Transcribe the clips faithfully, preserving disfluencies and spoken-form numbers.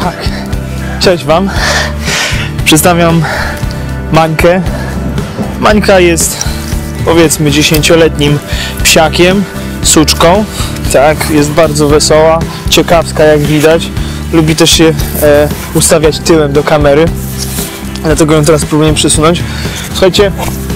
Tak, cześć Wam. Przedstawiam Mańkę. Mańka jest, powiedzmy, dziesięcioletnim psiakiem, suczką. Tak, jest bardzo wesoła, ciekawska, jak widać. Lubi też się e, ustawiać tyłem do kamery. Dlatego ją teraz spróbuję przesunąć. Słuchajcie,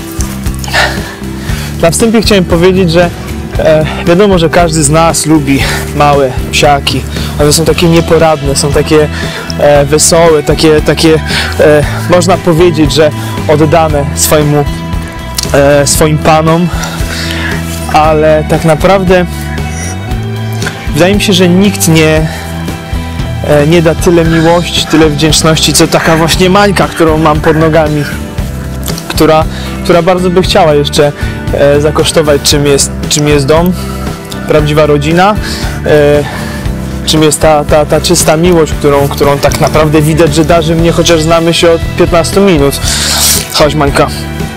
na wstępie chciałem powiedzieć, że e, wiadomo, że każdy z nas lubi małe psiaki. One są takie nieporadne, są takie e, wesołe, takie, takie e, można powiedzieć, że oddane swojemu, e, swoim panom, ale tak naprawdę wydaje mi się, że nikt nie, e, nie da tyle miłości, tyle wdzięczności, co taka właśnie Mańka, którą mam pod nogami, która, która bardzo by chciała jeszcze e, zakosztować, czym jest, czym jest dom, prawdziwa rodzina, e, czym jest ta, ta, ta czysta miłość, którą, którą tak naprawdę widać, że darzy mnie, chociaż znamy się od piętnastu minut. Chodź, Mańka.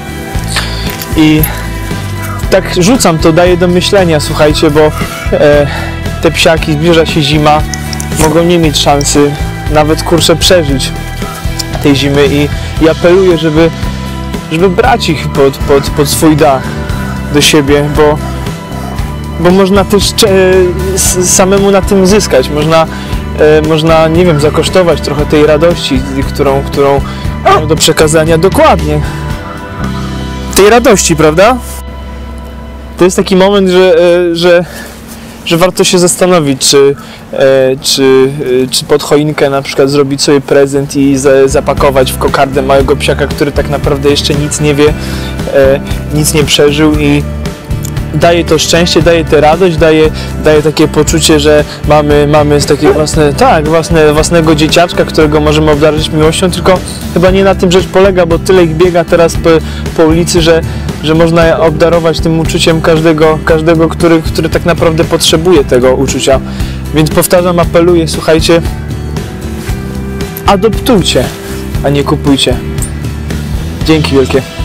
I tak rzucam to, daję do myślenia, słuchajcie, bo e, te psiaki, zbliża się zima, mogą nie mieć szansy nawet, kurczę, przeżyć tej zimy i, i apeluję, żeby, żeby brać ich pod, pod, pod swój dach do siebie, bo bo można też e, samemu na tym zyskać, można, e, można, nie wiem, zakosztować trochę tej radości, którą, którą mam do przekazania. Dokładnie. Tej radości, prawda? To jest taki moment, że, e, że, że warto się zastanowić, czy, e, czy, e, czy pod choinkę na przykład zrobić sobie prezent i za, zapakować w kokardę małego psiaka, który tak naprawdę jeszcze nic nie wie, e, nic nie przeżył i daje to szczęście, daje tę radość, daje, daje takie poczucie, że mamy, mamy takie własne, tak, własne, własnego dzieciaczka, którego możemy obdarzyć miłością, tylko chyba nie na tym rzecz polega, bo tyle ich biega teraz po, po ulicy, że, że można obdarować tym uczuciem każdego, każdego który, który tak naprawdę potrzebuje tego uczucia. Więc powtarzam, apeluję, słuchajcie, adoptujcie, a nie kupujcie. Dzięki wielkie.